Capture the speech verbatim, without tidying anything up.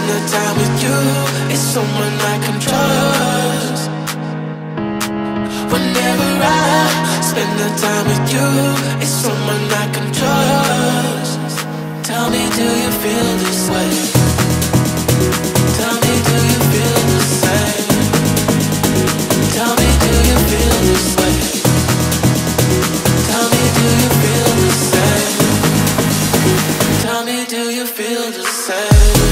the time with you is someone I can trust. Whenever I spend the time with you is someone I can trust. Tell me, do you feel this way? Tell me, do you feel the same? Tell me, do you feel this way? Tell me, do you feel the same? Tell me, do you feel the same?